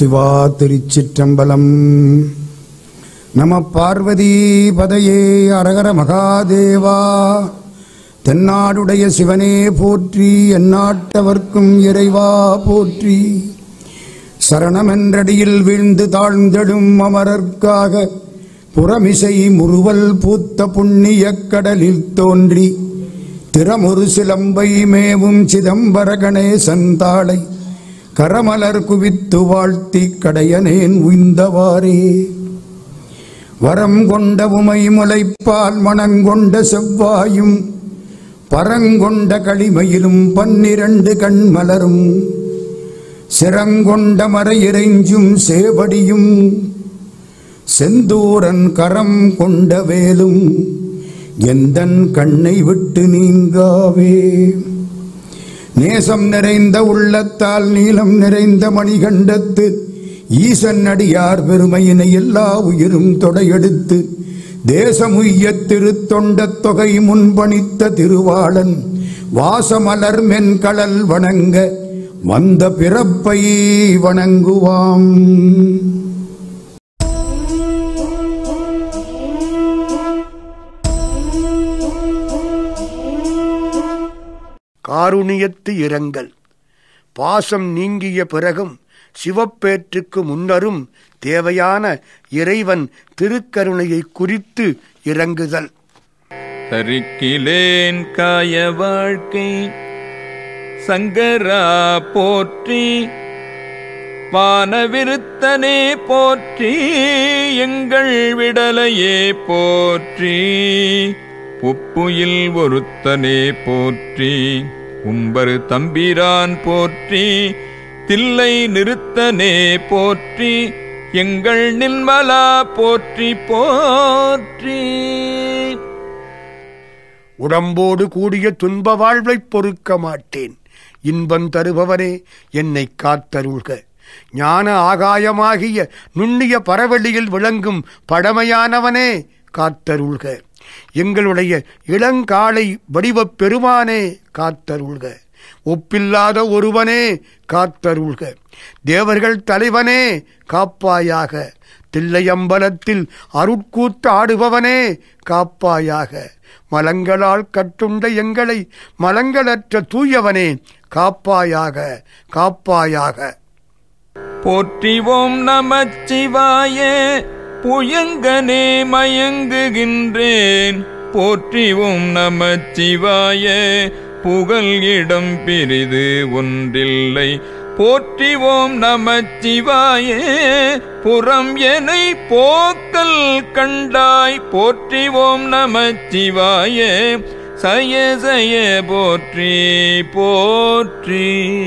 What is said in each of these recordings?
சிவா திருச்சிற்றம்பலம். நம பார்வதி பதையே அரகர மகாதேவா. தென்னாடுடைய சிவனே போற்றி, எந்நாட்டவர்க்கும் இறைவா போற்றி. சரணமென்றடியில் வீழ்ந்து தாழ்ந்தெடும் அமரர்க்காக புறமிசை முறுவல் பூத்த புண்ணிய கடலில் தோன்றி திறமொரு சிலம்பை மேவும் சிதம்பர கணேசன் தாளை கரமலர் குவித்து வாழ்த்தி கடையனேன் உய்ந்தவாறே. வரம் கொண்ட உமை முளைப்பால் மணங்கொண்ட செவ்வாயும் பரங்கொண்ட களிமையிலும் 12 கண்மலரும் சிறங்கொண்ட மறையிறைஞ்சும் சேவடியும் செந்தூரன் கரம் கொண்ட வேலும் எந்தன் கண்ணை விட்டு நீங்காவே. நேசம் நிறைந்த உள்ளத்தால் நீலம் நிறைந்த மணிகண்டத்து ஈசன் அடியார் பெருமையினை எல்லா உயிரும் தொடையெடுத்து தேசமுய்ய திருத்தொண்ட தொகை முன்பணித்த திருவாளன் வாசமலர் மென்கடல் வணங்க வந்த பிறப்பை வணங்குவாம். காருணியத்து இரங்கல். பாசம் நீங்கிய பிறகும் சிவப்பேற்றுக்கு முன்னரும் தேவையான இறைவன் திருக்கருணையை குறித்து இறங்குதல். தரிக்கிலேன் காய வாழ்க்கை சங்கரா போற்றி, வானவிருத்தனே போற்றி, எங்கள் விடலையே போற்றி, புப்புயில் ஒருத்தனே போற்றி, உம்பரு தம்பிரான் போற்றி, தில்லை நிறுத்தனே போற்றி, எங்கள் நின்மலா போற்றி போற்றி. உடம்போடு கூடிய துன்ப வாழ்வைப் பொறுக்க மாட்டேன். இன்பம் தருபவனே என்னை காத்தருள்க. ஞான ஆகாயமாகிய நுண்ணிய பரவெளியில் விளங்கும் பழமையானவனே காத்தருள்க. எங்களுடைய இளங்காலை வடிவப் பெருமானே காத்தருள்க. ஒப்பில்லாத ஒருவனே காத்தருள்க. தேவர்கள் தலைவனே காப்பாயாக. தில்லையம்பலத்தில் அருட்கூத்து ஆடுபவனே காப்பாயாக. மலங்களால் கட்டுண்ட எங்களை மலங்களற்ற தூயவனே காப்பாயாக காப்பாயாக. போற்றிவோம் நமச்சிவாய, புயங்கனே மயங்குகின்றேன். போற்றிவோம் நமச்சிவாய, புகழ் இடம் பிரிது ஒன்றில்லை. போற்றிவோம் நமச்சிவாய, புறம் எனை போக்கல் கண்டாய். போற்றிவோம் நமச்சிவாய, சய சய போற்றி போற்றி.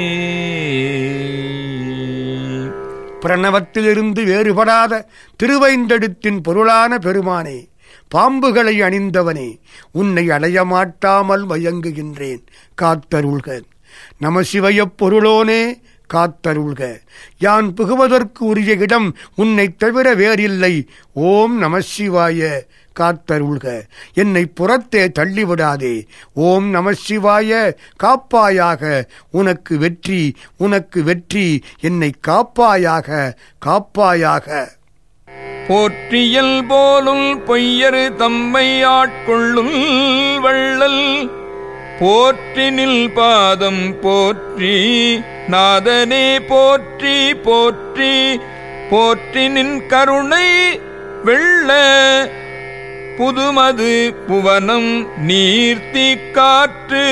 பிரணவத்திலிருந்து வேறுபடாத திருவைந்தெழுத்தின் பொருளான பெருமானே, பாம்புகளை அணிந்தவனே, உன்னை அடையமாட்டாமல் மயங்குகின்றேன், காத்தருள்க. நமசிவயப் பொருளோனே காத்தருள்க. யான் புகுவதற்கு உரிய இடம் உன்னை தவிர வேறில்லை. ஓம் நமசிவாய காத்தருள்க. என்னை புறத்தே தள்ளிவிடாதே. ஓம் நமசிவாய காப்பாயாக. உனக்கு வெற்றி, உனக்கு வெற்றி. என்னை காப்பாயாக காப்பாயாக. போற்றியல் போலுள் பொய்யரு தம்மை ஆட்கொள்ளும் வள்ளல் போற்றினில் பாதம் போற்றி, நாதனே போற்றி போற்றி. போற்றினின் கருணை வெள்ள புதுமது புவனம் நீர்த்தி காற்று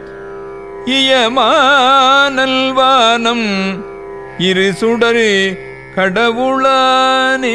இயமானல் வானம் இரு சுடரு கடவுளானே.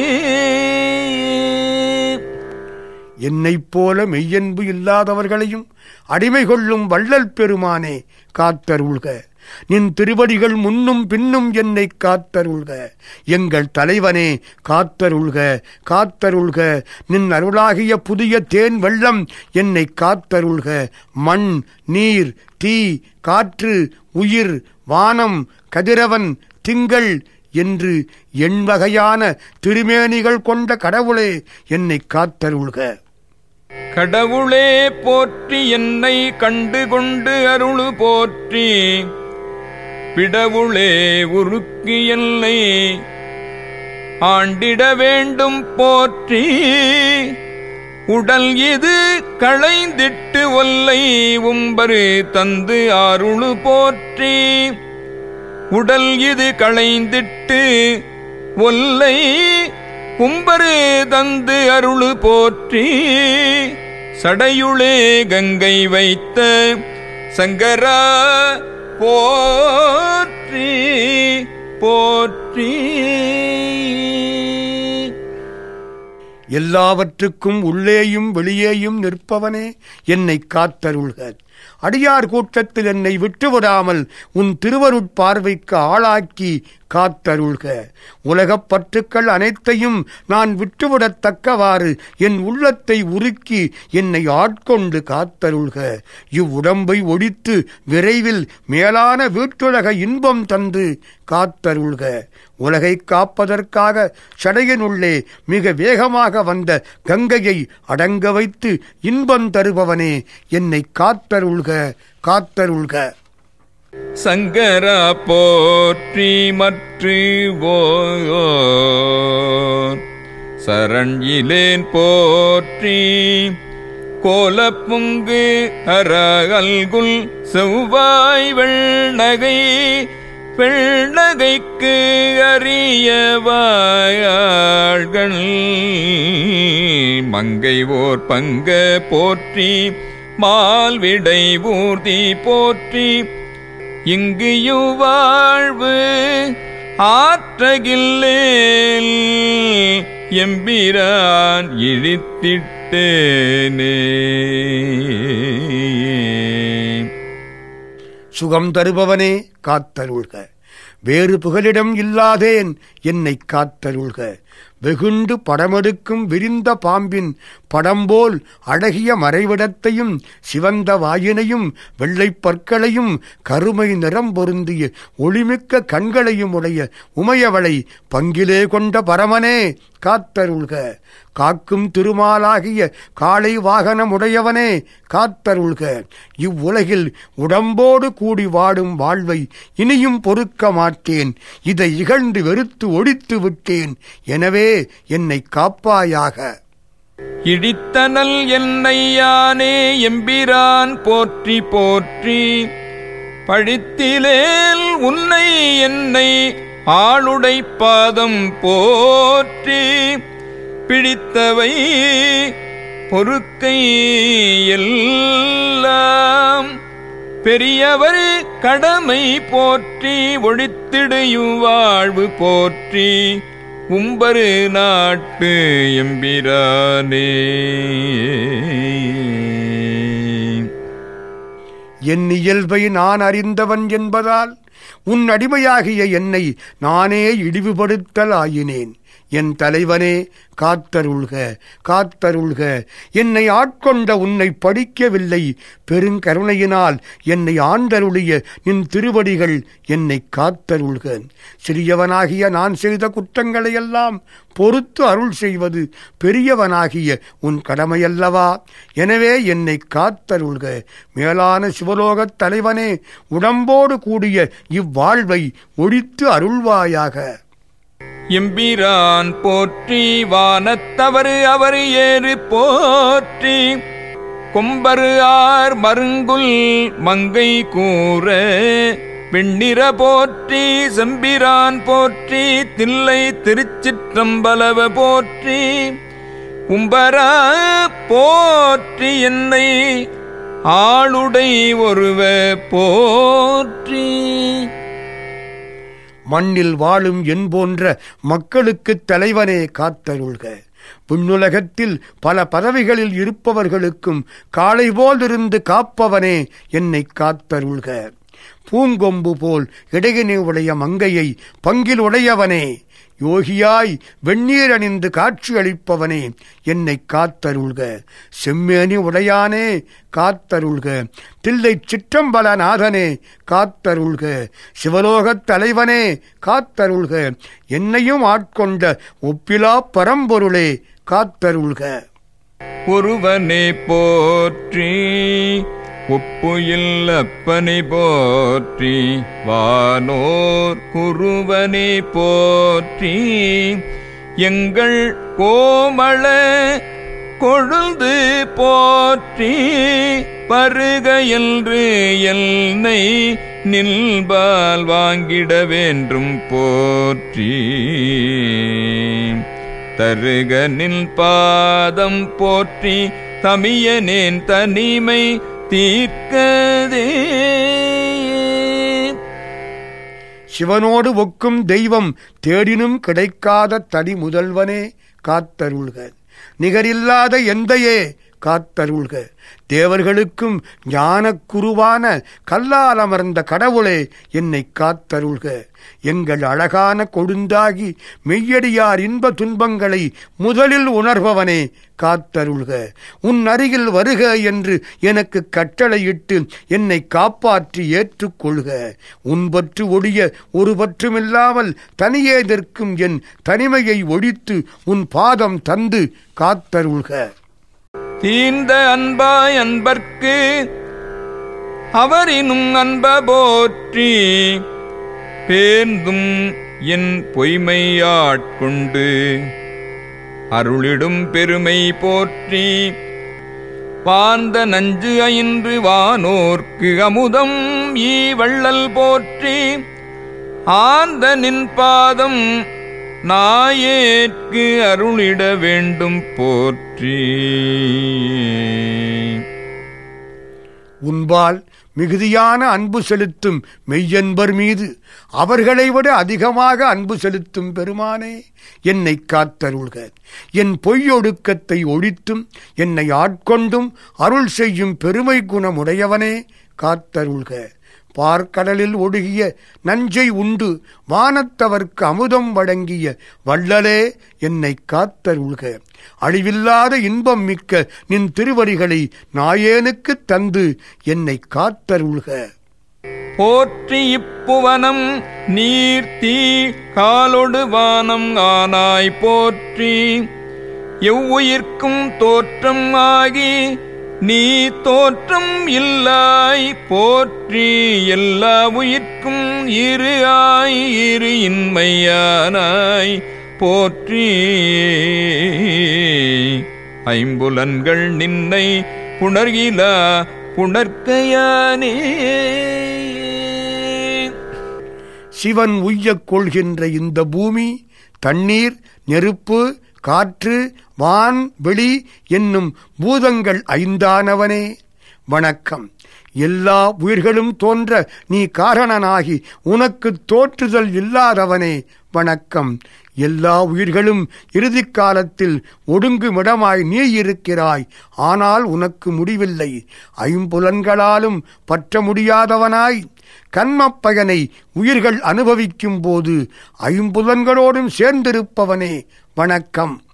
என்னைப் போல மெய்யன்பு இல்லாதவர்களையும் அடிமை கொள்ளும் வள்ளல் பெருமானே காத்தருள்க. நின் திருவடிகள் முன்னும் பின்னும் என்னை காத்தருள்க. எங்கள் தலைவனே காத்தருள்க காத்தருள்க. நின் அருளாகிய புதிய தேன் வெள்ளம் என்னை காத்தருள்க. மண், நீர், தீ, காற்று, உயிர், வானம், கதிரவன், திங்கள் என்று எண்வகையான திருமேனிகள் கொண்ட கடவுளே என்னை காத்தருள்க. கடவுளே போற்றி, என்னை கண்டு கொண்டு அருளு போற்றி. பிடவுளே உருக்கி என்னை ஆண்டிட வேண்டும் போற்றி. உடல் இது களைந்திட்டு ஒல்லை உம்பரு தந்து அருளு போற்றி. உடல் இது களைந்திட்டு ஒல்லை கும்பரு தந்து அருளு போற்றி. சடையுளே கங்கை வைத்த சங்கரா போற்றி போற்றி. எல்லாவற்றுக்கும் உள்ளேயும் வெளியேயும் நிற்பவனே என்னை காத்தருள்க. அடியார் கூட்டத்தில் என்னை விட்டுவிடாமல் உன் திருவருட்பார்வைக்கு ஆளாக்கி காத்தருள்க. உலகப் பற்றுக்கள் அனைத்தையும் நான் விட்டுவிடத்தக்கவாறு என் உள்ளத்தை உருக்கி என்னை ஆட்கொண்டு காத்தருள்க. இவ்வுடம்பை ஒழித்து விரைவில் மேலான வீட்டுலக இன்பம் தந்து காத்தருள்க. உலகை காப்பதற்காக சடையனுள்ளே மிக வேகமாக வந்த கங்கையை அடங்க வைத்து இன்பம் தருபவனே என்னை காத்தருள்க காத்தருள்க. சங்கரா போற்றி மற்று சரண்யிலேன் போற்றி. கோலப்புங்கு அரகல்குல் செவ்வாய் வெள்நகை வெள்நகைக்கு அறியவாயாள்கள் மங்கை ஓர் பங்க போற்றி. மால்விடை ஊர்தி போற்றி. இங்கு வாழ்வு ஆற்றகில்லேல் எம்பிரான் இழித்திட்டேனே. சுகம் தருபவனே காத்தருள்க. வேறு புகலிடம் இல்லாதேன் என்னை காத்தருள்க. வெகுண்டு படமெடுக்கும் விரிந்த பாம்பின் படம்போல் அழகிய மறைவிடத்தையும் சிவந்த வாயினையும் வெள்ளைப் பற்களையும் கருமை நிறம் பொருந்திய ஒளிமிக்க கண்களையும் உடைய உமையவளை பங்கிலே கொண்ட பரமனே காத்தருள்க. காக்கும் திருமாலாகிய காளை வாகனமுடையவனே காத்தருள்க. இவ்வுலகில் உடம்போடு கூடி வாடும் வாழ்வை இனியும் பொறுக்க மாட்டேன். இதை இகழ்ந்து வெறுத்து ஒழித்து விட்டேன். எனவே என்னை காப்பாயாக. இடித்தனல் என்னை யானே எம்பிரான் போற்றி போற்றி. பழித்திலேல் உன்னை என்னை ஆளுடை பாதம் போற்றி. பிடித்தவை பொறுக்கை எல்லாம் பெரியவர் கடமை போற்றி. ஒழித்திடையும் வாழ்வு போற்றி. உம்பரு நாட்டு எம்பிரானே. என் இயல்பை நான் அறிந்தவன் என்பதால் உன் அடிமையாகிய என்னை நானே இழிவுபடுத்தல் ஆயினேன். என் தலைவனே காத்தருள்க காத்தருள்க. என்னை ஆட்கொண்ட உன்னை படிக்கவில்லை. பெருங்கருணையினால் என்னை ஆண்டருளிய நின் திருவடிகள் என்னை காத்தருள்க. சிறியவனாகிய நான் செய்த குற்றங்களையெல்லாம் பொறுத்து அருள் செய்வது பெரியவனாகிய உன் கடமையல்லவா? எனவே என்னை காத்தருள்க. மேலான சிவலோகத் தலைவனே, உடம்போடு கூடிய இவ்வாழ்வை ஒழித்து அருள்வாயாக. எம்பிரான் போற்றி. வானத்தவரு அவர் ஏறு போற்றி. கொம்பரு ஆர் மருங்குல் மங்கை கூற வெண்ணிற போற்றி. செம்பிரான் போற்றி. தில்லை திருச்சிற்றம்பலவ போற்றி. உம்பரா போற்றி. என்னை ஆளுடை ஒருவ போற்றி. மண்ணில் வாழும் என் போன்ற மக்களுக்குத் தலைவனே காத்தருள்க. விண்ணுலகத்தில் பல பதவிகளில் இருப்பவர்களுக்கும் காளை போலிருந்து காப்பவனே என்னை காத்தருள்க. பூங்கொம்பு போல் இடையினை உடைய மங்கையை பங்கில் உடையவனே, யோகியாய் வெந்நீர் அணிந்து காட்சி அளிப்பவனே என்னை காத்தருள்க. செம்மேனி உடையானே காத்தருள்க. தில்லை சிற்றம்பலநாதனே காத்தருள்க. சிவலோகத் தலைவனே காத்தருள்க. என்னையும் ஆட்கொண்ட ஒப்பிலா பரம்பொருளே காத்தருள்க. ஒருவனே போற்றி. ஒப்புயில் அப்பனை போற்றி. வானோர் குருவனே போற்றி. எங்கள் கோமள கொழுந்து போற்றி பருக என்று எல்லை நில்பால் வாங்கிட வேண்டும் போற்றி தருக நில் பாதம் போற்றி தமியனேன் தனிமை தீர்க்கதே. சிவனோடு ஒக்கும் தெய்வம் தேடினும் கிடைக்காத தனி முதல்வனே காத்தருள்க. நிகரில்லாத எந்தையே காத்தருள்க. தேவர்களுக்கும் ஞானக் குருவான கல்லால் அமர்ந்த கடவுளே என்னை காத்தருள்க. எங்கள் அழகான கொழுந்தாகி மெய்யடியார் இன்ப துன்பங்களை முதலில் உணர்பவனே காத்தருள்க. உன் அருகில் வருக என்று எனக்கு கட்டளையிட்டு என்னை காப்பாற்றி ஏற்றுக்கொள்க. உன்பற்று ஒழிய ஒரு பற்றுமில்லாமல் தனியே நிற்கும் என் தனிமையை ஒழித்து உன் பாதம் தந்து காத்தருள்க. தீர்ந்த அன்பாய் அன்பர்க்கு அவரினும் அன்ப போற்றி பேர்ந்தும் என் பொய்மையாட்கொண்டு அருளிடும் பெருமை போற்றி பார்ந்த நஞ்சு அயின்று வானோர்க்கு அமுதம் ஈ வள்ளல் போற்றி ஆர்ந்த நின் பாதம் நாயேற்கு அருளிட வேண்டும் போற்றி. உன்பால் மிகுதியான அன்பு செலுத்தும் மெய்யன்பர் மீது அவர்களை விட அதிகமாக அன்பு செலுத்தும் பெருமானே என்னை காத்தருள்க. என் பொய்யொடுக்கத்தை ஒழித்தும் என்னை ஆட்கொண்டும் அருள் செய்யும் பெருமை குணமுடையவனே காத்தருள்க. பார்க்கடலில் ஒடுகிய நஞ்சை உண்டு வானத்தவர்க்கு அமுதம் வழங்கிய வள்ளலே என்னை காத்தருள்க. அழிவில்லாத இன்பம் மிக்க நின் திருவடிகளை நாயேனுக்கு தந்து என்னை காத்தருள்க. போற்றி இப்புவனம் நீர் தீ காலொடு வானம் ஆனாய் போற்றி எவ்வுயிர்க்கும் தோற்றம் ஆகி நீ தோற்றம் இல்லாய் போற்றி எல்லா உயிர்க்கும் இரு ஆய் இரு இன்மையானாய் போற்றி ஐம்புலன்கள் நின்னை புணர்கிலா புணர்க்கையானே. சிவன் உய்யக் கொள்கின்ற இந்த பூமி தண்ணீர் நெருப்பு காற்று வான் வெளி என்னும் பூதங்கள் ஐந்தானவனே வணக்கம். எல்லா உயிர்களும் தோன்ற நீ காரணனாகி உனக்கு தோற்றுதல் இல்லாதவனே வணக்கம். எல்லா உயிர்களும் இறுதி காலத்தில் ஒடுங்குமிடமாய் நீ இருக்கிறாய். ஆனால் உனக்கு முடிவில்லை. ஐம்புலன்களாலும் பற்ற முடியாதவனாய் கன்மப் பயனை உயிர்கள் அனுபவிக்கும் போது ஐம்புலன்களோடும் சேர்ந்திருப்பவனே வணக்கம்.